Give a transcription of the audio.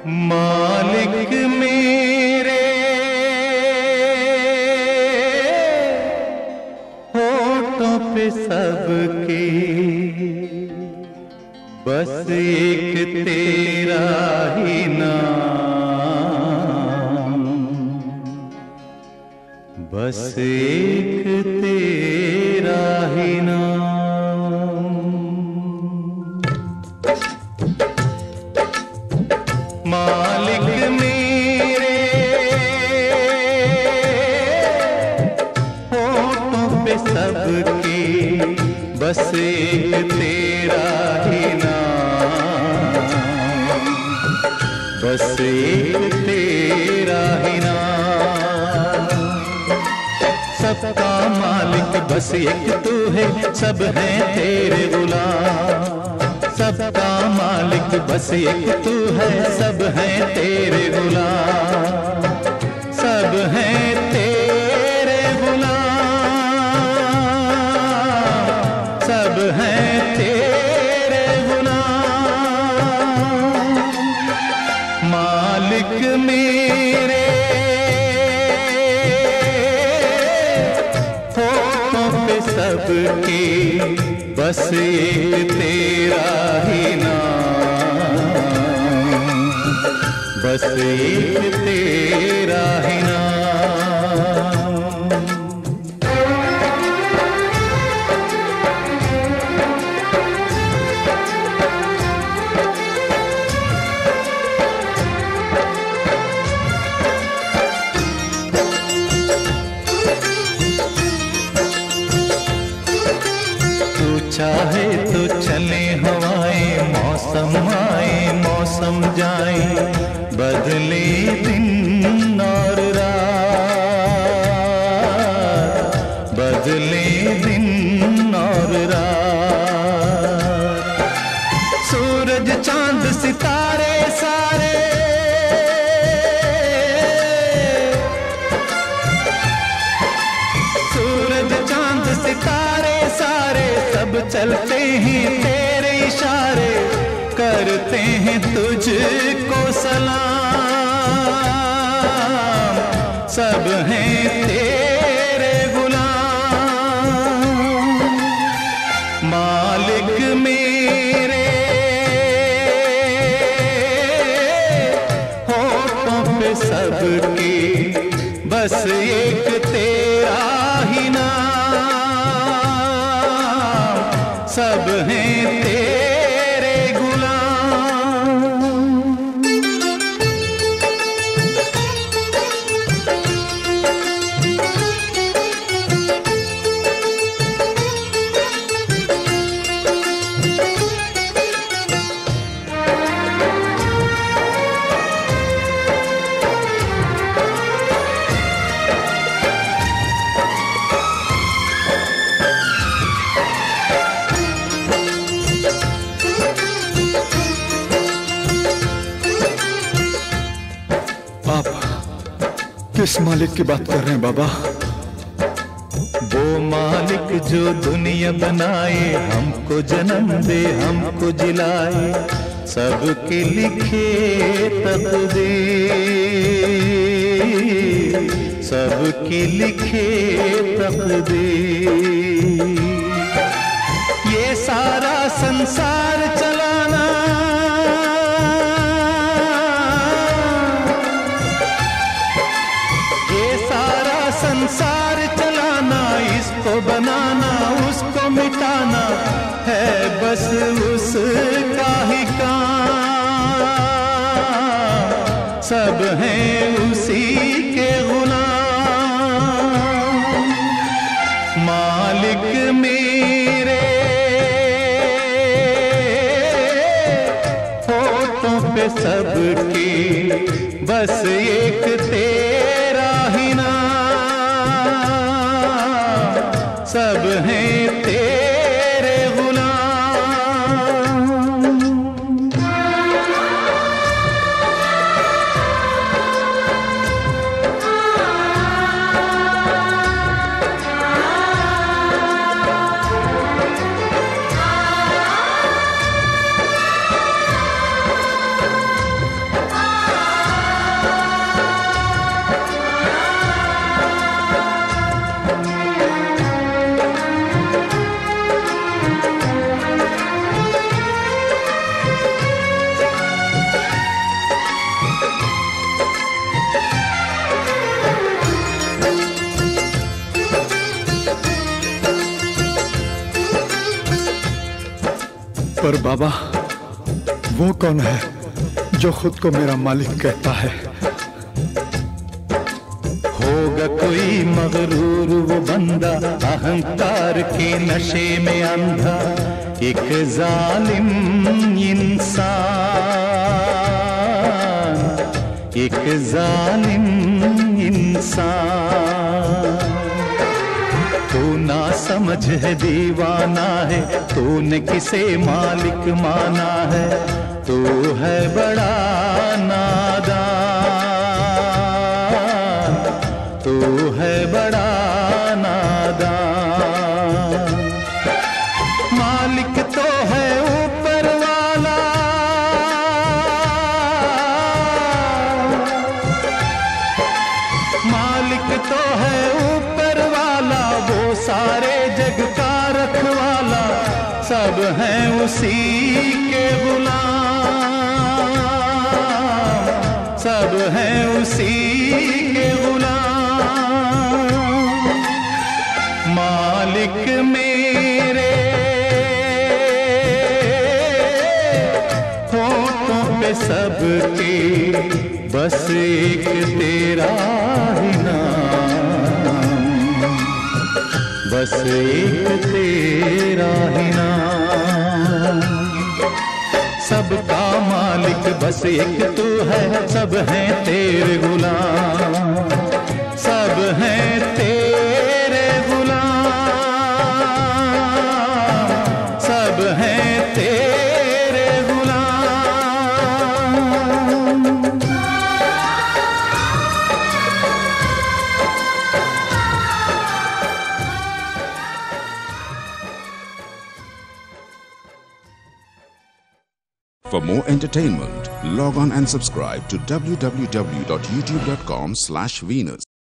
मालिक मेरे होठों पे सबके बस एक तेरा ही नाम, बस एक तेरा ही नाम। मालिक मेरे होठों पे सबके बस एक तेरा ही नाम, बस एक तेरा ही नाम। सबका मालिक बस एक तू है, सब हैं तेरे गुलाम। सबका मालिक बस एक तू है, सब हैं तेरे गुलाम, सब हैं तेरे गुलाम, सब हैं तेरे गुलाम। मालिक मेरे होठों पे सबके बस एक तेरा ही नाम, बस एक तेरा ही नाम। चाहे तो चले हवाएं, मौसम आए मौसम जाए, बदले दिन और रात, बदले दिन और रात। सूरज चांद सितारे सारे सूरज चांद सितारे सारे सब चलते हैं तेरे इशारे, करते हैं तुझको सलाम, सब हैं तेरे गुलाम। मालिक मेरे होठों पे सबके बस एक तेरा ही नाम, सब हैं तेरे गुलाम। किस मालिक की बात कर रहे हैं बाबा? वो मालिक जो दुनिया बनाए, हमको जन्म दे हमको जिलाए, सबके लिखे तकदीर, सबके लिखे तकदीर। ये सारा संसार चलाना, संसार चलाना, इसको बनाना उसको मिटाना है बस उसका ही काम, सब हैं उसी के गुलाम। मालिक मेरे होठों पे सबके बस एक तेरा ही नाम, सब हैं तेरे गुलाम। पर बाबा, वो कौन है जो खुद को मेरा मालिक कहता है? होगा कोई मगरूर वो बंदा, अहंकार के नशे में अंधा, एक जालिम इंसान, एक जालिम इंसान। तू ना समझ है, दीवाना है, तूने किसे मालिक माना है? तू है बड़ा नादान, तू है बड़ा नादान। मालिक तो है ऊपर वाला, मालिक तो है ऊपर वाला, वो सारे जग का रखवाला, सब हैं उसी के गुलाम, सब हैं उसी के गुलाम। मालिक मेरे होठों पे सबके, बस एक तेरा ही नाम, बस एक तेरा ही नाम। सबका मालिक बस एक तू है, सब हैं तेरे गुलाम, सब हैं तेरे गुलाम, सब हैं तेरे गुलाम। For more entertainment, log on and subscribe to www.youtube.com/Venus.